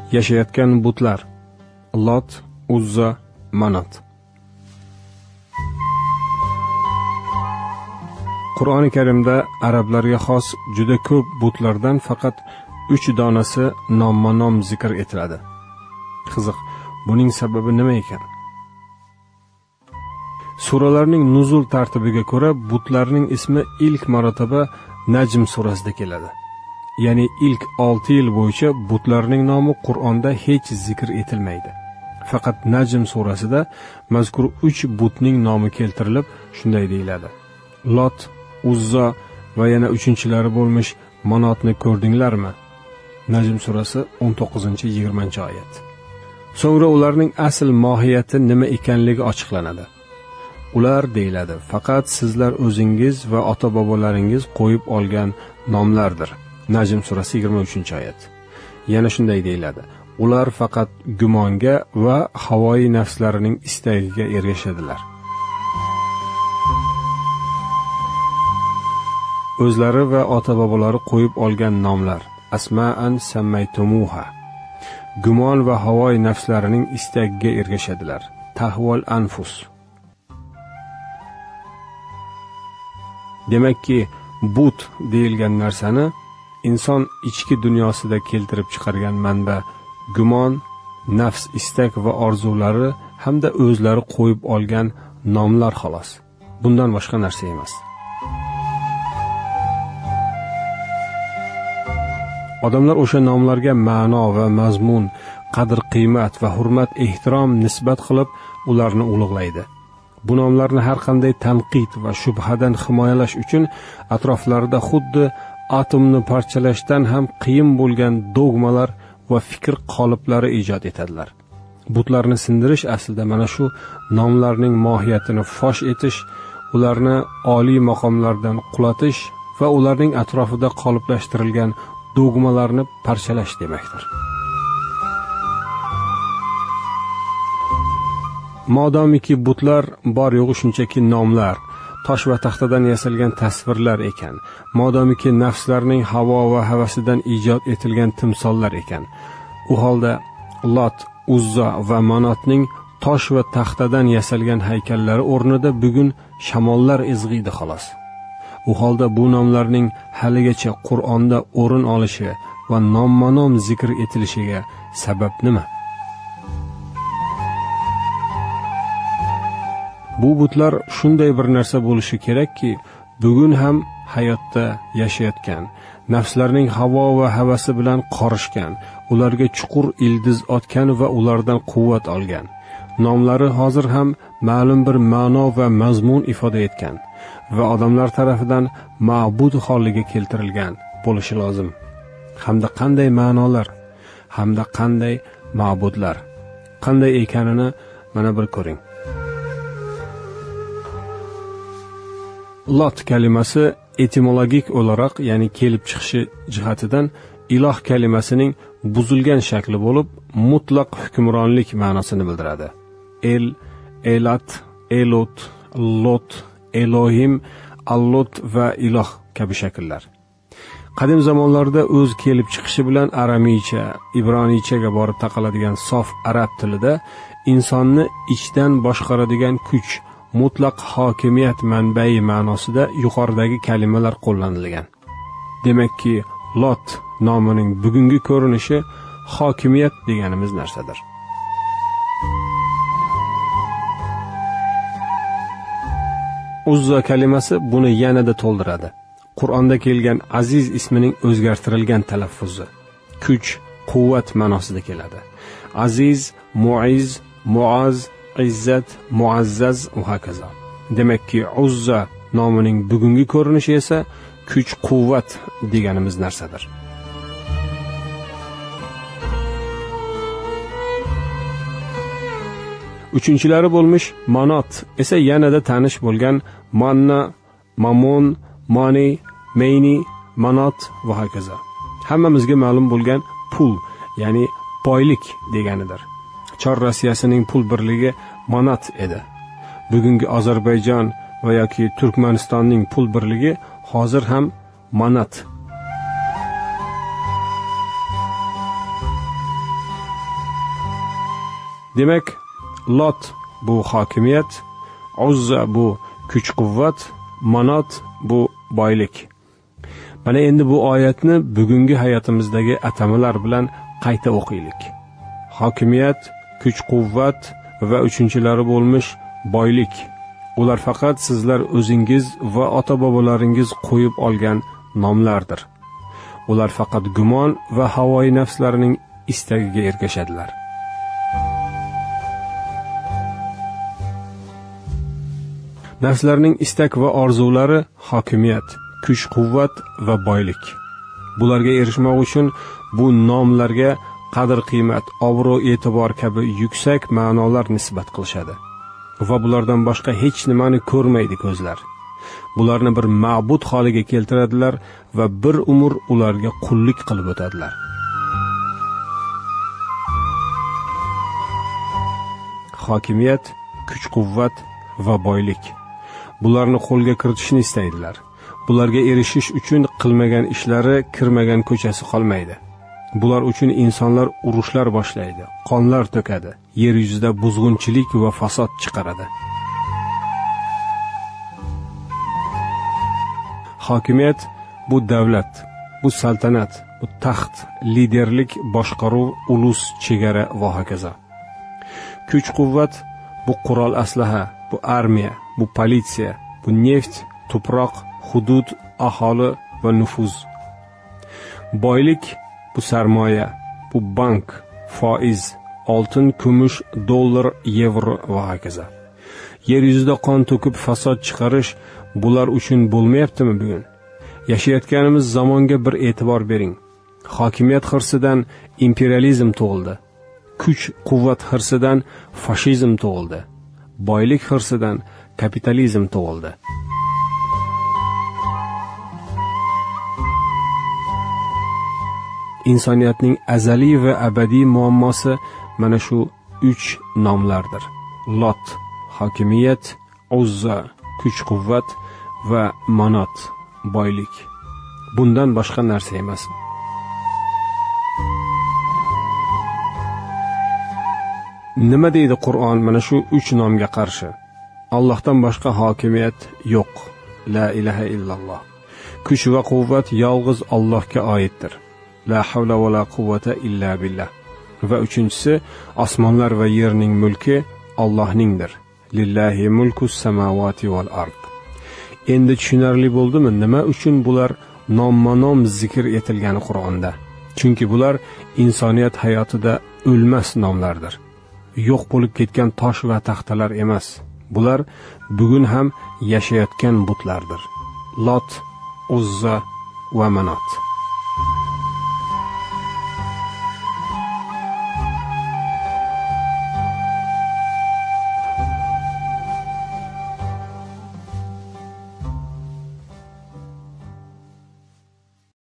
yashayotgan butlar: Lot, Uzza, Manot. Qur'oni Karimda arablarga xos juda ko'p butlardan faqat 3 donasi nomma-nom zikr etiladi. Qiziq, buning sababi nima ekan? Suralarning nuzul tartibiga ko'ra butlarning ismi ilk marotaba Najm surasida keladi. Ya'ni ilk 6 yil bo'yicha butlarning nomi Qur'onda hech zikr etilmaydi. Faqat Najm surasida mazkur 3 butning nomi keltirilib, shunday deyiladi: Lot, Uzza va yana 3-chilari bo'lmish Manotni ko'rdinglarmi? Najm surasi 19-20 oyat. So'ngra ularning asl mohiyati nima ekanligi ochiqlanadi. Ular deyiladi, faqat sizlar o'zingiz va ota-bobolaringiz qo'yib olgan nomlardir. Najm surasi 23-oyat. Yana shunday deyiladi: ular faqat gumonga va havoyi nafslarining istagiga ergashadilar. O'zlari va ota-bobolari qo'yib olgan nomlar: asma'an sammaytumuha. Gumon va havoyi nafslarining istagiga ergashadilar. Tahval anfus. Demakki, but deyilgan narsani inson ichki dunyosida keltirib chiqargan manba gumon, nafs istak va orzulari hamda o'zlari qo'yib olgan nomlar xolos. Bundan boshqa narsa emas. Odamlar o'sha nomlarga ma'no va mazmun, qadr-qiymat va hurmat-ehtirom nisbat qilib ularni ulug'laydi. Bu nomlarni har qanday tanqid va shubhadan himoyalash uchun atroflarida xuddi atomni parchalashdan ham qiyin bo'lgan dogmalar va fikr qoliplari ijod etadilar. Butlarni sindirish aslida mana shu nomlarning mohiyatini fosh etish, ularni oliy maqomlardan qulatish va ularning atrofida qoliplashtirilgan dogmalarni parchalash demakdir. Modomiki butlar bor yo'g'i shunchaki nomlar, tosh va taxtadan yasalgan tasvirlar ekan, modomiki nafslarning havo va havasidan ijod etilgan timsollar ekan, u holda Lot, Uzza va Manotning tosh va taxtadan yasalgan haykallari o'rnida bugun shamollar ezg'iydi xolos. U holda bu nomlarning haligacha Qur'onda o'rin olishi va nomma-nom zikr etilishiga sabab nima? Bu butlar shunday bir narsa bo'lishi kerakki, bugun ham hayotda yashayotgan, nafslarning havo va havasi bilan qorishgan, ularga chuqur ildiz otgan va ulardan quvvat olgan. Nomlari hozir ham ma'lum bir ma'no va mazmun ifoda etgan va odamlar tarafidan ma'bud holiga keltirilgan bo'lishi lozim. Hamda qanday ma'nolar, hamda qanday ma'budlar, qanday ekanini mana bir ko'ring. Lot kalimasi etimologik olarak, ya'ni kelib chiqishi jihatidan iloh kalimasining buzilgan shakli bo'lib, mutlaq hukmronlik ma'nosini bildiradi. El, Elat, Elot, Lot, Elohim, Allot va iloh kabi shakllar. Qadim zamonlarda o'z kelib chiqishi bilan aramiycha, ibroniychaga borib taqaladigan sof arab tilida insonni ichdan boshqaradigan kuch, mutlaq hokimiyat manbai ma'nosida yuqoridagi kalimalar qo'llanilgan. Demakki, Lot nomining bugungi ko'rinishi hokimiyat deganimiz narsadir. Uzza kalimasi buni yanada to'ldiradi. Qur'onda kelgan aziz ismining o'zgartirilgan talaffuzi kuch, quvvat ma'nosida keladi. Aziz, muiz, muaz, izzat, muazzaz va hokazo. Demakki, Uzza nomining bugungi ko'rinishi esa kuch, quvvat deganimiz narsadir. Uchinchilari bo'lmish Manot esa yanada tanish bo'lgan Manna, Mamon, Mani, Meyni, Manot va hokazo. Hammamizga ma'lum bo'lgan pul, ya'ni boylik deganidir. Chor Rossiyasining pul birligi manat edi. Bugungi Ozarbayjon va yoki Turkmanistonning pul birligi hozir ham manat. Demak, Lot bu hokimiyat, Uzza bu kuch-quvvat, Manot bu boylik. Mana endi bu oyatni bugungi hayotimizdagi atamalar bilan qayta o'qiylik. Hokimiyat, kuch-quvvat va uchinchilari bo'lmish boylik. Ular faqat sizlar o'zingiz va ota-bobolaringiz qo'yib olgan nomlardir. Ular faqat gumon va havoyi nafslarining istagiga ergashadilar. Nafslarning istak va orzulari hokimiyat, kuch-quvvat va boylik. Bularga erishmoq uchun bu nomlarga qadr-qiymat, obro' e'tibor kabi yuksak ma'nolar nisbat qilishadi. Va bulardan boshqa hech nimani ko'rmaydi ko'zlar. Bularni bir ma'bud holiga keltiradilar va bir umr ularga qullik qilib o'tadilar. Hokimiyat, kuch-quvvat va boylik. Bularni qo'lga kiritishni istaydilar. Bularga erishish uchun qilmagan ishlari, kirmagan ko'chasi qolmaydi. Bular uchun insonlar urushlar boshlaydi, qonlar to'kadi, yer yuzida buzg'unchilik va fasod chiqaradi. Hokimiyat bu davlat, bu saltanat, bu taxt, liderlik, boshqaruv, ulus, chegara va hokazo. Kuch-quvvat bu qurol aslaha, bu armiya, bu politsiya, bu neft, tuproq, hudud, aholi va nufuz. Boylik bu sarmoya, bu bank, foiz, oltin, kumush, dollar, yevro va hokazo. Yer yuzida qon to'kib fasod chiqarish bular uchun bo'lmayaptimi bugun? Yashayotganimiz zamonga bir e'tibor bering. Hokimiyat hirsidan imperializm tug'ildi. Kuch-quvvat hirsidan fashizm tug'ildi. Boylik hirsidan kapitalizm tug'ildi. Insoniyatning azaliy va abadiy muammosi mana shu 3 nomlardir. Lot, hokimiyat, Uzza, kuch-quvvat va Manot, boylik. Bundan boshqa narsa emas. Nima deydi Qur'on mana shu 3 nomga qarshi? Allohdan boshqa hokimiyat yo'q. La ilaha illalloh. Kuch va quvvat yolg'iz Allohga oiddir. La havla va la quvvata illa billah. Va uchinchisi, osmonlar va yerning mulki Allohningdir. Lillahi mulkus samawati val ard. Endi tushunarli bo'ldimi nima uchun bular nomma-nom zikr etilgani Qur'onda? Chunki bular insoniyat hayotida o'lmas nomlardir. Yo'q bo'lib ketgan tosh va taxtalar emas. Bular bugun ham yashayotgan butlardir. Lot, Uzza va Manot.